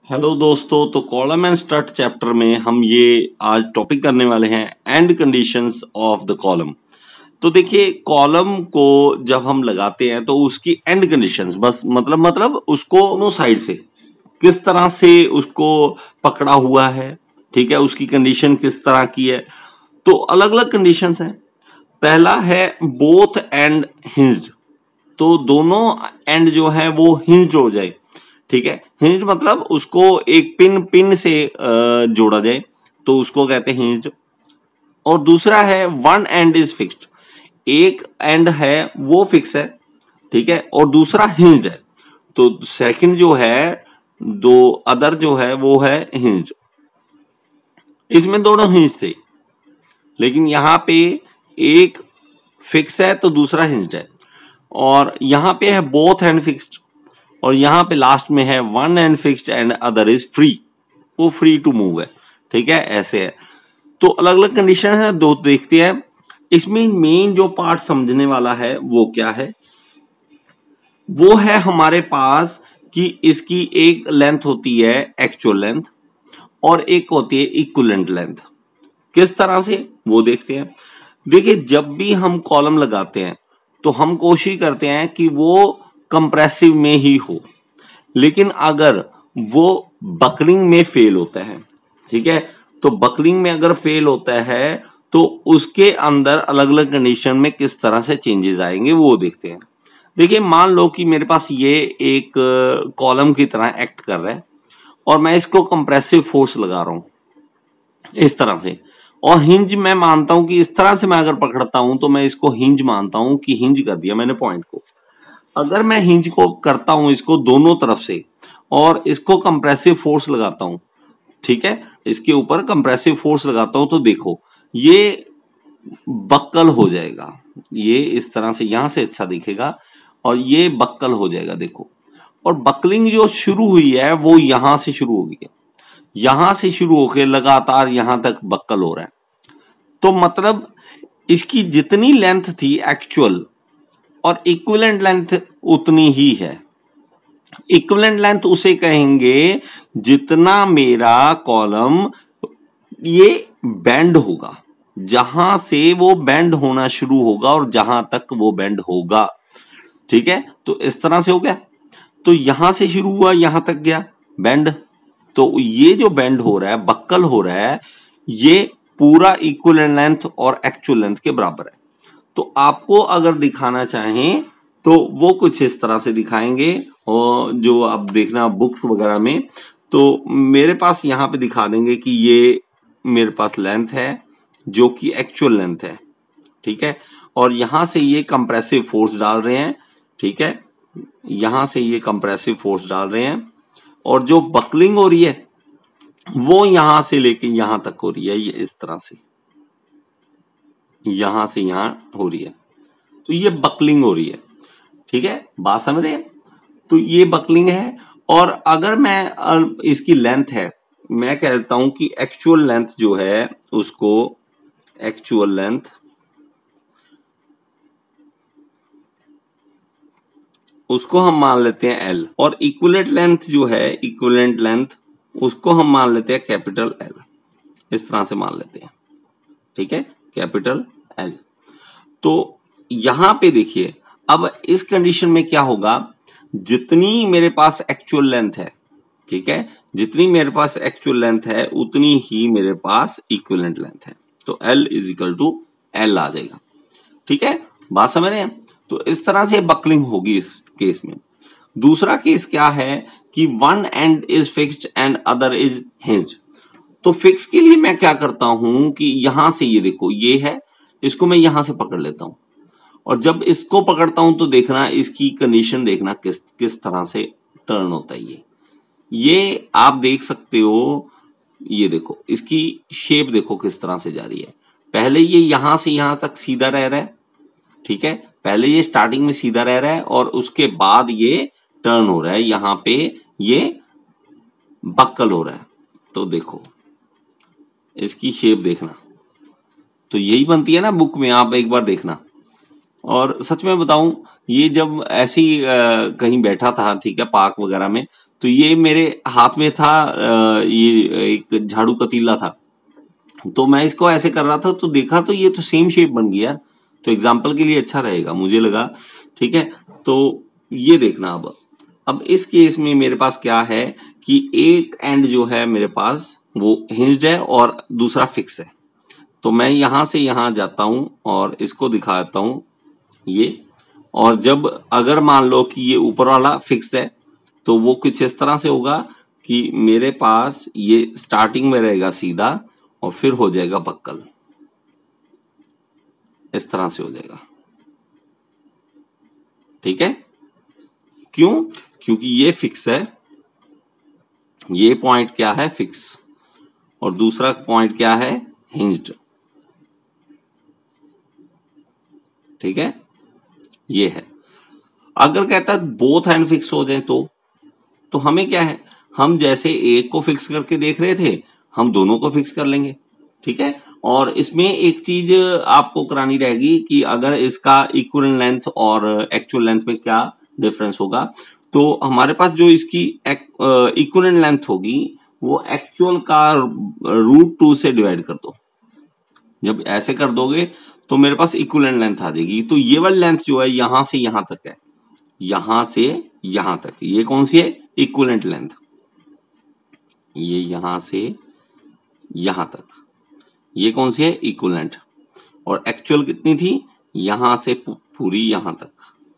Hello दोस्तों, तो column and strut chapter में हम ये आज टॉपिक करने वाले हैं end conditions of the column. तो देखिए, कॉलम को जब हम लगाते हैं तो उसकी एंड कंडीशंस बस मतलब उसको दोनों साइड से किस तरह से उसको पकड़ा हुआ है, ठीक है, उसकी कंडीशन किस तरह की है। तो अलग अलग कंडीशंस हैं। पहला है बोथ एंड हिंज्ड, तो दोनों एंड जो है वो हिंज्ड हो जाए, ठीक है। हिंज मतलब उसको एक पिन से जोड़ा जाए तो उसको कहते हैं हिंज। और दूसरा है वन एंड इज फिक्स्ड, एक एंड है वो फिक्स है, ठीक है, और दूसरा हिंज है। तो सेकंड जो है, दो अदर जो है वो है हिंज। इसमें दोनों हिंज थे, लेकिन यहां पे एक फिक्स है तो दूसरा हिंज है, और यहां पे है बोथ एंड फिक्स्ड, और यहां पे लास्ट में है one end fixed and other is free, वो फ्री टू मूव है, ठीक है, ऐसे है। तो अलग अलग कंडीशन है, दो देखते हैं। इसमें मेन जो पार्ट समझने वाला है वो क्या है, वो है हमारे पास कि इसकी एक लेंथ होती है एक्चुअल लेंथ और एक होती है इक्विवेलेंट लेंथ। किस तरह से वो देखते हैं। देखिए, जब भी हम कॉलम लगाते हैं तो हम कोशिश करते हैं कि वो कंप्रेसिव में ही हो, लेकिन अगर वो बकलिंग में फेल होता है, ठीक है, तो बकलिंग में अगर फेल होता है तो उसके अंदर अलग अलग कंडीशन में किस तरह से चेंजेस आएंगे वो देखते हैं। देखिए, मान लो कि मेरे पास ये एक कॉलम की तरह एक्ट कर रहा है और मैं इसको कंप्रेसिव फोर्स लगा रहा हूं इस तरह से, और हिंज मैं मानता हूं कि इस तरह से मैं अगर पकड़ता हूं तो मैं इसको हिंज मानता हूं कि हिंज कर दिया मैंने पॉइंट को। अगर मैं हिंज को करता हूं इसको दोनों तरफ से और इसको कंप्रेसिव फोर्स लगाता हूं, ठीक है, इसके ऊपर कंप्रेसिव फोर्स लगाता हूं, तो देखो ये बक्कल हो जाएगा, ये इस तरह से यहां से अच्छा दिखेगा और ये बक्कल हो जाएगा, देखो। और बकलिंग जो शुरू हुई है वो यहां से शुरू होगी, यहां से शुरू होकर लगातार यहां तक बक्कल हो रहा है। तो मतलब इसकी जितनी लेंथ थी एक्चुअल और इक्विवेलेंट लेंथ उतनी ही है। इक्विवेलेंट लेंथ उसे कहेंगे जितना मेरा कॉलम ये बेंड होगा, जहां से वो बेंड होना शुरू होगा और जहां तक वो बेंड होगा, ठीक है। तो इस तरह से हो गया, तो यहां से शुरू हुआ यहां तक गया बेंड, तो ये जो बेंड हो रहा है, बक्कल हो रहा है, ये पूरा इक्विवेलेंट लेंथ और एक्चुअल लेंथ के बराबर है। तो आपको अगर दिखाना चाहें तो वो कुछ इस तरह से दिखाएंगे, और जो आप देखना बुक्स वगैरह में, तो मेरे पास यहां पे दिखा देंगे कि ये मेरे पास लेंथ है जो कि एक्चुअल लेंथ है, ठीक है, और यहां से ये कंप्रेसिव फोर्स डाल रहे हैं, ठीक है, यहां से ये कंप्रेसिव फोर्स डाल रहे हैं, और जो बकलिंग हो रही है वो यहां से लेके यहां तक हो रही है, ये इस तरह से यहां से यहां हो रही है, तो ये बकलिंग हो रही है, ठीक है, बात समझ रहे हैं। तो ये बकलिंग है, और अगर मैं इसकी लेंथ है, मैं कहता हूं कि एक्चुअल लेंथ जो है उसको एक्चुअल लेंथ उसको हम मान लेते हैं एल, और इक्विवेलेंट लेंथ जो है इक्विवेलेंट लेंथ उसको हम मान लेते हैं कैपिटल एल, इस तरह से मान लेते हैं, ठीक है, कैपिटल एल। तो यहां पे देखिए, अब इस कंडीशन में क्या होगा, जितनी मेरे पास एक्चुअल लेंथ है, ठीक है, जितनी मेरे पास एक्चुअल लेंथ है उतनी ही मेरे पास इक्विवेलेंट लेंथ है, तो L is equal to L आ जाएगा, ठीक है, बात समझ रहे हैं। तो इस तरह से बकलिंग होगी इस केस में। दूसरा केस क्या है कि one end is fixed and other is hinged. तो फिक्स के लिए मैं क्या करता हूं कि यहां से ये देखो, ये है, इसको मैं यहां से पकड़ लेता हूं, और जब इसको पकड़ता हूं तो देखना इसकी कंडीशन देखना किस किस तरह से टर्न होता है। ये आप देख सकते हो, ये देखो इसकी शेप देखो किस तरह से जा रही है। पहले ये यहां से यहां तक सीधा रह रहा है, ठीक है, पहले ये स्टार्टिंग में सीधा रह रहा है और उसके बाद ये टर्न हो रहा है, यहां पे ये बक्कल हो रहा है। तो देखो इसकी शेप देखना, तो यही बनती है ना बुक में, आप एक बार देखना। और सच में बताऊं, ये जब ऐसी कहीं बैठा था, ठीक है, पार्क वगैरह में, तो ये मेरे हाथ में था, ये एक झाड़ू का तीला था, तो मैं इसको ऐसे कर रहा था तो देखा तो ये तो सेम शेप बन गया, तो एग्जाम्पल के लिए अच्छा रहेगा मुझे लगा, ठीक है। तो ये देखना अब इस केस में मेरे पास क्या है कि एक एंड जो है मेरे पास वो हिंज्ड है और दूसरा फिक्स है। तो मैं यहां से यहां जाता हूं और इसको दिखाता हूं ये, और जब अगर मान लो कि ये ऊपर वाला फिक्स है तो वो कुछ इस तरह से होगा कि मेरे पास ये स्टार्टिंग में रहेगा सीधा और फिर हो जाएगा बक्कल, इस तरह से हो जाएगा, ठीक है। क्यों? क्योंकि ये फिक्स है, ये पॉइंट क्या है, फिक्स, और दूसरा पॉइंट क्या है, हिंज्ड, ठीक है, ये है। अगर कहता है बोथ एंड फिक्स हो जाए तो हमें क्या है, हम जैसे एक को फिक्स करके देख रहे थे हम दोनों को फिक्स कर लेंगे, ठीक है। और इसमें एक चीज आपको करानी रहेगी कि अगर इसका इक्विवेलेंट लेंथ और एक्चुअल लेंथ में क्या डिफरेंस होगा, तो हमारे पास जो इसकी इक्विवेलेंट लेंथ होगी वो एक्चुअल का √2 से डिवाइड कर दो। जब ऐसे कर दोगे तो मेरे पास इक्विवेलेंट लेंथ आ जाएगी। तो ये वाली लेंथ जो है यहां से यहां तक है, यहां से यहां तक, ये कौन सी है, इक्विवेलेंट लेंथ, ये यहां से यहां तक, ये कौन सी है, इक्विवेलेंट। और एक्चुअल कितनी थी, यहां से पूरी यहां तक,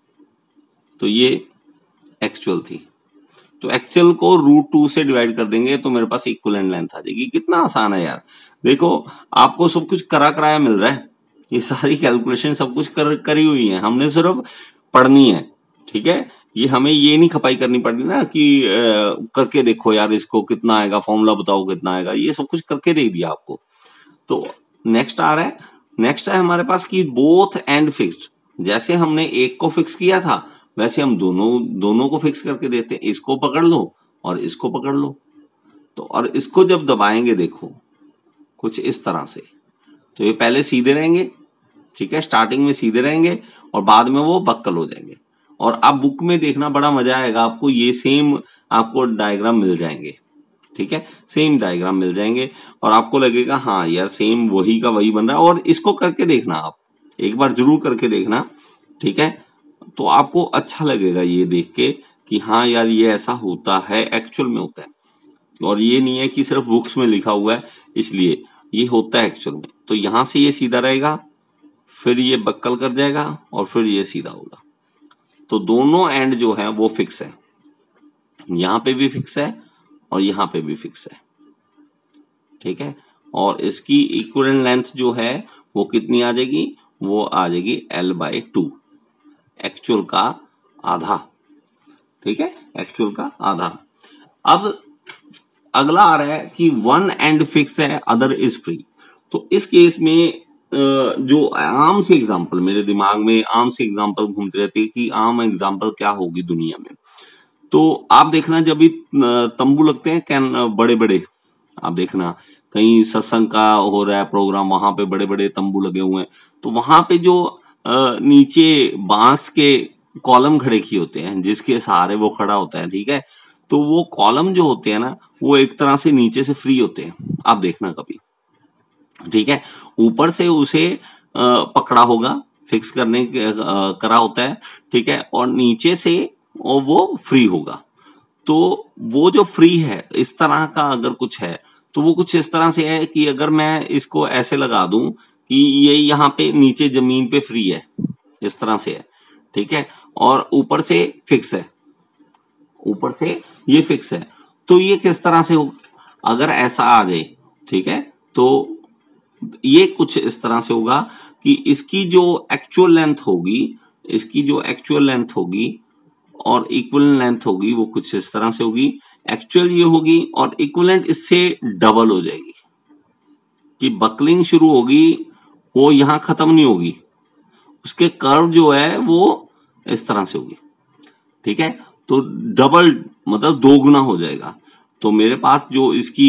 तो ये एक्चुअल थी। तो एक्चुअल को √2 से डिवाइड कर देंगे तो मेरे पास इक्विवेलेंट लेंथ आ जाएगी। कितना आसान है यार, देखो आपको सब कुछ कराया मिल रहा है, ये सारी कैलकुलेशन सब कुछ करी हुई है, हमने सिर्फ पढ़नी है, ठीक है। ये हमें ये नहीं खपाई करनी पड़नी ना कि करके देखो यार इसको कितना आएगा, फॉर्मूला बताओ कितना आएगा, ये सब कुछ करके दे दिया आपको। तो नेक्स्ट आ रहा है, नेक्स्ट है हमारे पास कि बोथ एंड फिक्स्ड। जैसे हमने एक को फिक्स किया था वैसे हम दोनों को फिक्स करके देते हैं, इसको पकड़ लो और इसको पकड़ लो। तो और इसको जब दबाएंगे देखो कुछ इस तरह से, तो ये पहले सीधे रहेंगे, ठीक है, स्टार्टिंग में सीधे रहेंगे और बाद में वो बक्कल हो जाएंगे। और अब बुक में देखना बड़ा मजा आएगा आपको, ये सेम आपको डायग्राम मिल जाएंगे, ठीक है, सेम डायग्राम मिल जाएंगे और आपको लगेगा हाँ यार सेम वही का वही बन रहा है। और इसको करके देखना, आप एक बार जरूर करके देखना, ठीक है, तो आपको अच्छा लगेगा ये देख के कि हाँ यार ये ऐसा होता है, एक्चुअल में होता है, और ये नहीं है कि सिर्फ बुक्स में लिखा हुआ है इसलिए, ये होता है एक्चुअल में। तो यहां से ये सीधा रहेगा, फिर ये बक्कल कर जाएगा और फिर ये सीधा होगा। तो दोनों एंड जो है वो फिक्स है, यहां पे भी फिक्स है और यहां पे भी फिक्स है, ठीक है। और इसकी इक्विवेलेंट लेंथ जो है वो कितनी आ जाएगी, वो आ जाएगी L/2, एक्चुअल का आधा, ठीक है, एक्चुअल का आधा। अब अगला आ रहा है कि वन एंड फिक्स है अदर इज फ्री। तो इस केस में जो आम से एग्जांपल मेरे दिमाग में आम से एग्जांपल घूमते रहते हैं कि आम एग्जांपल क्या होगी दुनिया में। तो आप देखना जब भी तंबू लगते हैं कैन बड़े बड़े, आप देखना कहीं सत्संग का हो रहा है प्रोग्राम, वहां पे बड़े बड़े तंबू लगे हुए हैं, तो वहां पे जो नीचे बांस के कॉलम खड़े किए होते हैं जिसके सहारे वो खड़ा होता है, ठीक है, तो वो कॉलम जो होते हैं ना वो एक तरह से नीचे से फ्री होते हैं, आप देखना कभी, ठीक है। ऊपर से उसे पकड़ा होगा, फिक्स करने करा होता है, ठीक है, और नीचे से और वो फ्री होगा। तो वो जो फ्री है इस तरह का अगर कुछ है तो वो कुछ इस तरह से है कि अगर मैं इसको ऐसे लगा दूं कि ये यहाँ पे नीचे जमीन पे फ्री है, इस तरह से है, ठीक है, और ऊपर से फिक्स है, ऊपर से ये फिक्स है, तो ये किस तरह से हो, अगर ऐसा आ जाए, ठीक है, तो ये कुछ इस तरह से होगा कि इसकी जो एक्चुअल लेंथ होगी, इसकी जो एक्चुअल लेंथ होगी और इक्विवेलेंट लेंथ होगी वो कुछ इस तरह से होगी, एक्चुअल ये होगी और इक्विवेलेंट इससे डबल हो जाएगी, कि बकलिंग शुरू होगी वो यहां खत्म नहीं होगी, उसके कर्व जो है वो इस तरह से होगी, ठीक है, तो डबल मतलब दोगुना हो जाएगा। तो मेरे पास जो इसकी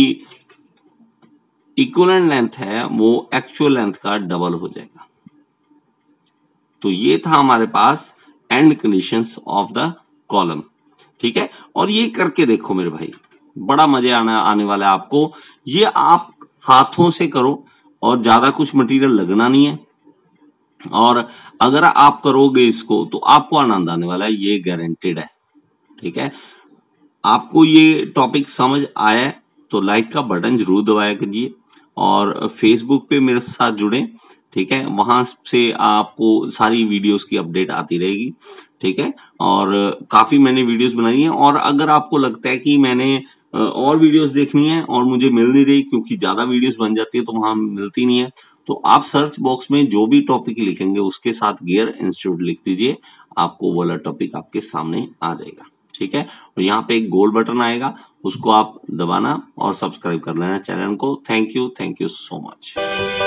इक्विवेलेंट लेंथ है वो एक्चुअल लेंथ का डबल हो जाएगा। तो ये था हमारे पास end conditions of the column. ठीक है। और ये करके देखो मेरे भाई, बड़ा मजा आने वाला है आपको। ये आप हाथों से करो और ज्यादा कुछ मटेरियल लगना नहीं है, और अगर आप करोगे इसको तो आपको आनंद आने वाला है, ये गारंटेड है। ठीक है, आपको ये टॉपिक समझ आया है तो लाइक का बटन जरूर दबाया कीजिए, और फेसबुक पे मेरे साथ जुड़े। ठीक है, वहां से आपको सारी वीडियोस की अपडेट आती रहेगी। ठीक है, और काफी मैंने वीडियोस बनाई हैं, और अगर आपको लगता है कि मैंने और वीडियोस देखनी है और मुझे मिल नहीं रही, क्योंकि ज्यादा वीडियोस बन जाती है तो वहां मिलती नहीं है, तो आप सर्च बॉक्स में जो भी टॉपिक लिखेंगे उसके साथ गियर इंस्टीट्यूट लिख दीजिए, आपको वो वाला टॉपिक आपके सामने आ जाएगा। ठीक है, और यहाँ पे एक गोल बटन आएगा, उसको आप दबाना और सब्सक्राइब कर लेना चैनल को। Thank you so much.